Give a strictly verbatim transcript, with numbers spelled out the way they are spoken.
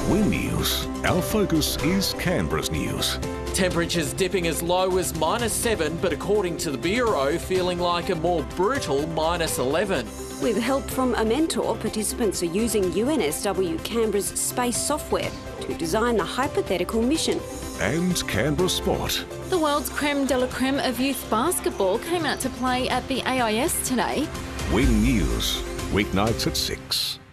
Win News. Our focus is Canberra's news. Temperatures dipping as low as minus seven, but according to the Bureau, feeling like a more brutal minus eleven. With help from a mentor, participants are using U N S W Canberra's space software to design the hypothetical mission. And Canberra Sport. The world's creme de la creme of youth basketball came out to play at the A I S today. Win News. Weeknights at six.